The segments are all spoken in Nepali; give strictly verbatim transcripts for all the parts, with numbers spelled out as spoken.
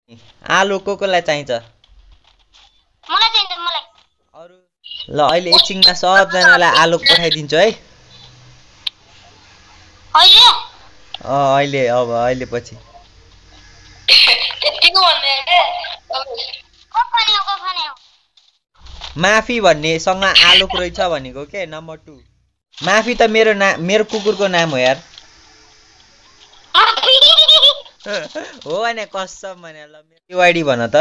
आलु को कोलाई चाहिन्छ मलाई चाहिन्छ मलाई अरु ल अहिले एकछिनमा सबजनालाई आलु पठाइदिन्छु है अहिले अ अहिले अब अहिले पछि त्यतिको भन्ने के कफाने हो कफाने हो माफी भन्ने सँग आलुक रहेछ भनेको के नम्बर टू माफी त मेरो नाम मेरो कुकुरको नाम हो यार हो भने कसम भने ल मेरो वाइडी भन त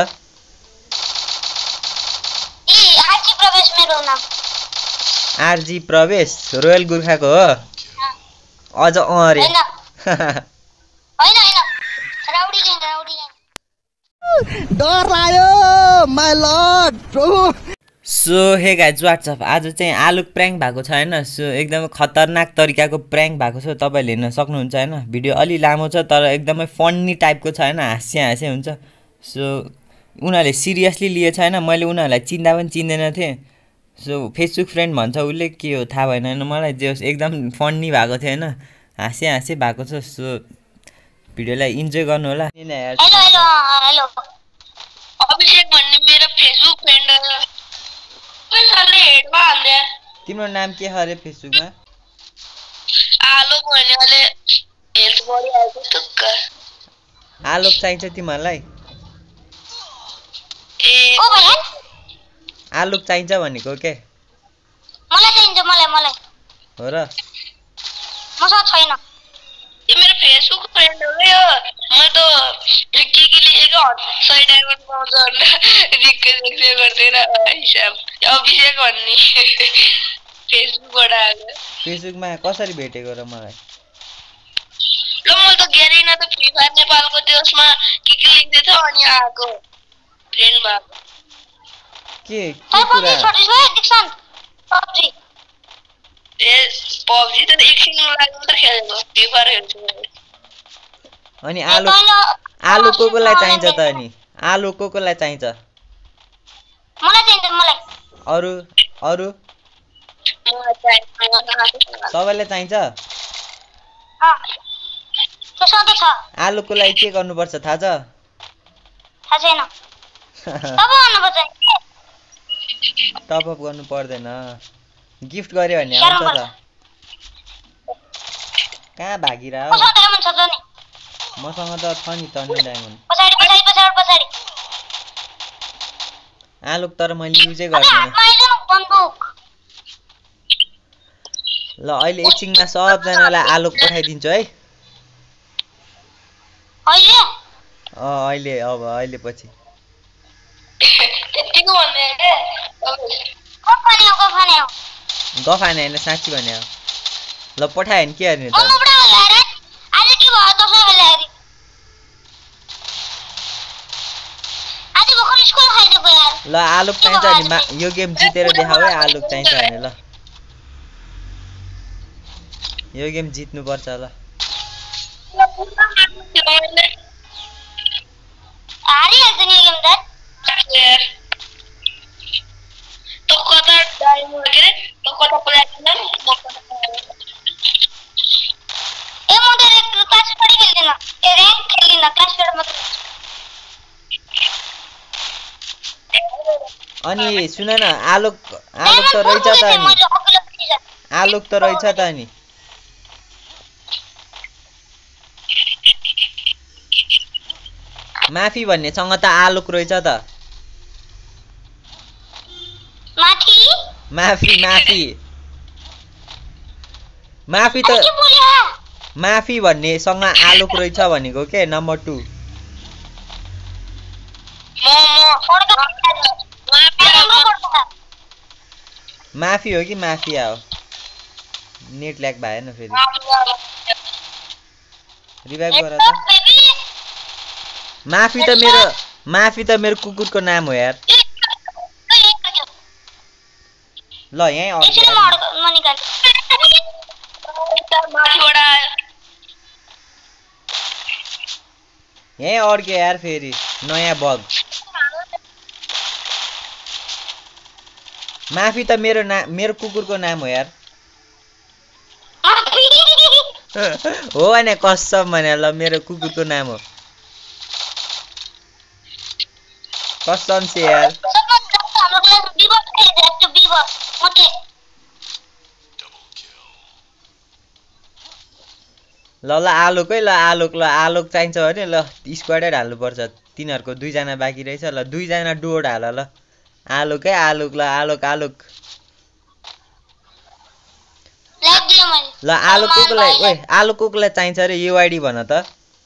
ए आरजी प्रवेश मेरो नाम आरजी प्रवेश रोयल गुर्खाको हो अझ अरे हैन हैन हैन राउडी गैङ राउडी गैङ डर लाग्यो माय लर्ड प्रभु सो हे गाइज व्हाट्सअप आज चाहिँ आलुक प्र्याङ्क भएको छ हैन सो एकदमै खतरनाक तरिकाको प्र्याङ्क भएको छ तपाईले हेर्न सक्नुहुन्छ हैन भिडियो अलि लामो छ तर एकदमै फन्नी टाइपको छ हैन हाँस्या हाँस्या हुन्छ सो उनीहरुले सिरियसली लिए छैन मैले उनीहरुलाई चिन्दा पनि चिन्दैन थिए सो फेसबुक फ्रेन्ड भन्छ उले के हो थाहा भएन हैन मलाई जे एकदम फन्नी भएको थियो हैन हाँस्या हाँस्या भएको छ सो भिडियोलाई इन्जोय गर्नु होला हेलो हेलो हेलो अभिषेक भन्ने मेरो फेसबुक फ्रेन्ड हो कसले हेडमा हाल्दै तिम्रो नाम के हरे फेसबुकमा आलोक भन्नेले हेल्थ बडी आएको टुक्क आलोक चाहिन्छ तिमीलाई ए ओ भैया आलोक चाहिन्छ भनेको के मलाई चाहिन्छ मलाई मलाई हो र मसँग छैन यो मेरो फेसबुक फ्रेन्ड हो यो म त के के लेखेको सही डायमन्ड पाउँछ भनेर रिक्वेस्ट गर्दैन हिसाब अभिषेक भन्ने फेसबुकबाट आएको फेसबुकमा कसरी भेटेको र मलाई ल म त गेरिना त फ्री फायर नेपालको त्यसमा के के लेख्दै थियो अनि आएको फ्रेन्ड भएको के के कुरा पबजी ए पबजी त एकछिन लागि मात्र खेलेको फ्री फायर खेल्छु अनि आलु आलु को कोलाई चाहिन्छ त अनि आलु को कोलाई चाहिन्छ मलाई चाहिन्छ मलाई अरु अरु मलाई चाहिन्छ सबैले चाहिन्छ अ त्यसो त छ आलु को लागि के गर्नुपर्छ थाहा छ थाहा छैन तब भन्नुपर्छ टप अप गर्नु पर्दैन गिफ्ट गर्यो भने आउँछ त कहाँ भागिरा हो कस्तो डायमन्ड छ त नि मसँग त छ नि त नि डायमन्ड पछाडी पछाडी पछाडी पछाडी आलुक तर मैले युजै गर्दिन बन्दुक ल अहिले एकछिनमा सबजनालाई आलुक पठाइदिन्छु है अहिले अ अहिले अब अहिले पछि त्यतिको भन्ने के कफाने हो कफाने हो गफाने हैन साच्चै भने हो ल पठाए नि के गर्ने त म बुढा होला रे आज के भयो दसैँ होला रे आज भर्खर स्कुल खाइदिएको यार ल आलुक चाहिन्छ नि यो गेम जितेर देखाऊ है आलुक चाहिन्छ भने ल यो गेम जित्नु पर्छ ल हारिहाल्छ नि यो गेम त यार तो कता डायमन्ड के तो कता प्लेटिनम म कता ए म त क्लास पनि खेल्दिन ए र्याङ्क खेल्दिन क्लास बाट मात्र अनि सुन न आलुक आलुक त रहेछ त अनि आलुक त रहेछ त अनि माफी भन्ने सँग त आलुक रहेछ त माथि माफी माफी माफी त माफी भन्ने सँग आलुक रहेछ भनेको के नम्बर टू माफी हो कि माफिया हो नेट ल्याग भएन फेरि रिभाइभ गर त माफी त मेरो माफी त मेरो कुकुरको नाम हो यार ल यही अड्के यही अड्के यार फेरि नयाँ बग माफी त मेरो नाम मेरो कुकुरको नाम हो यार हो भने कसम भने ल मेरो कुकुरको नाम हो कसम से यार सबभन्दा हाम्रो क्लासमा बिबस खेल्छ त्यो बिबस मोटे ल ल आलोकै ल आलोक ल आलोक चाहिन्छ भने ल स्क्वाडै हाल्नुपर्छ तिनीहरूको दुईजना बाँकी रहेछ ल दुईजना डोड हाल ल आलोकै आलोक ल आलोक आलोक लाग्दियो मैले ल आलोककोलाई ओए आलोककोलाई चाहिन्छ रे युआइडी भन त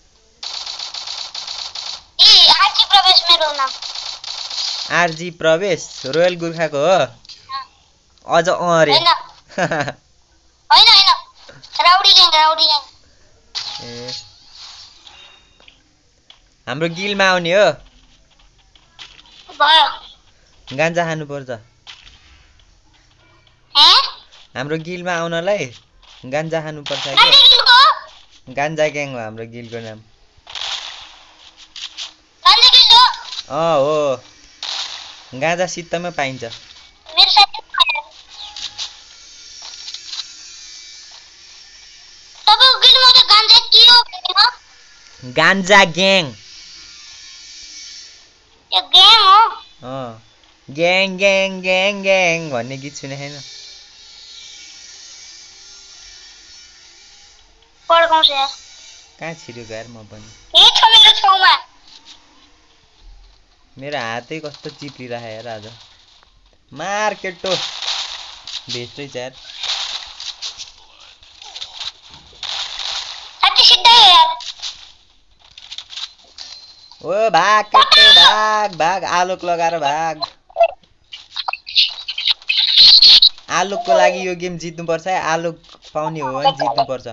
ए आजी प्रवेश मेरो नाम आरजी प्रवेश रोयल गुर्खाको हो अझ अरे हैन हैन हैन राउडी ग्याङ राउडी ग्याङ ए हाम्रो गिलमा आउने हो भयो गान्जा खानु पर्छ हे हाम्रो गिलमा आउनलाई गान्जा खानु पर्छ गान्जा के गिलको गान्जा ग्याङ हो हाम्रो गिलको नाम गान्जा गिलको अ हो गाँजा सित्तैमा पाइन्छ मेरो साथी तपाईको गिलमा त गान्जा के हो भन्नु गान्जा ग्याङ यो ग्याङ हो अ ग्याङ ग्याङ ग्याङ ग्याङ भन्ने गीत सुने छैन पड्काउँछ यार कहाँ छिर्यो यार म पनि यही छ मेरो छेउमा मेरो हातै कस्तो चिप्लिरहेको यार आज मार केटो भेट्दै यार साथी सिधै हो यार ओ भाग केटो भाग भाग आलोक लगाएर भाग आलोकको लागि यो गेम जित्नुपर्छ है आलोक पाउने हो भने जित्नुपर्छ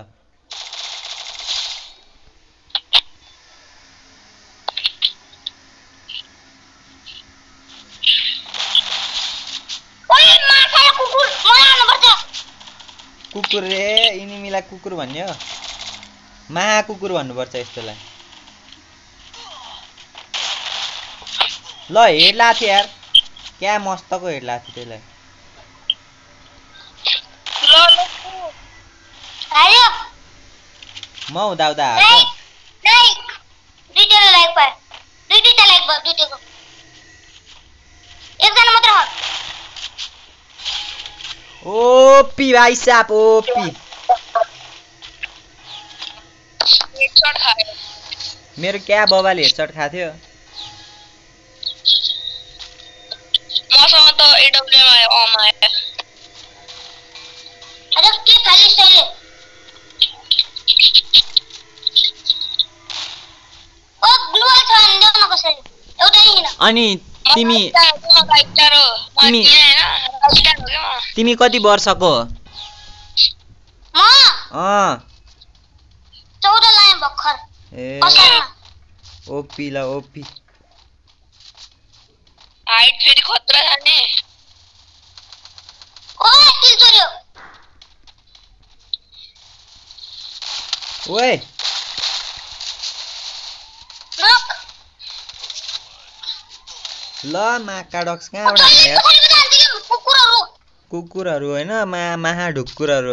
कुकुर रे इनिमीलाई कुकुर भन्ने हो महाकुकुर भन्नुपर्छ यस्तोलाई ल हेड लाथ्यो यार क्या मस्तको हेड लाथ्यो त्यसलाई म हुँदा हुँदा हाल्छ ओपी भाइ साहब ओपी हेडशट खायो मेरो क्या बबाले हेडशट खाथ्यो मसँग त एडब्ल्युएम आयो अम आयो अरे के खाली सहिले ओ ग्लुअल छ नि देऊ न कसरी एउटै हैन अनि तिमी तिमी तिमी कति वर्षको हो म अ चौध लाए भर्खर ए कसैमा ओपी ल ओपी हाइट फेरि खतरा छ नि ओ किल चोर्यो ओए रुक ल माकाडक्स कहाँबाट आयो कुकुरहरु कुकुरहरु हैन मा महा ढुक्कुरहरु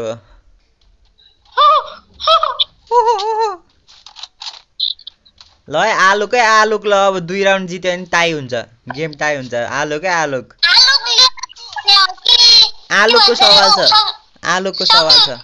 ल है आलुकै आलुक ल अब दुई राउन्ड जित्यो भने टाई हुन्छ गेम टाई हुन्छ आलुकै आलुक आलुकको सवाल छ आलुकको सवाल छ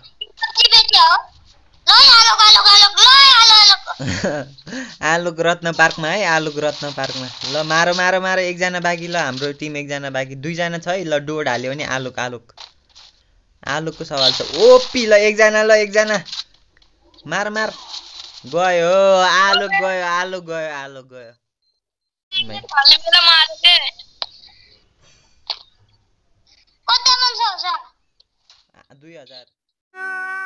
आलुक रत्न पार्कमा है आलुक रत्न पार्कमा ल मारो मारो मारो एकजना बाँकी ल हाम्रो टिम एकजना बाँकी दुईजना छ है ल डोड हाल्यो भने आलुक आलुक आलुकको सवाल छ ओपी ल एकजना ल एकजना मार मार गयो आलुक गयो आलुक गयो आलुक गयो दुई हजार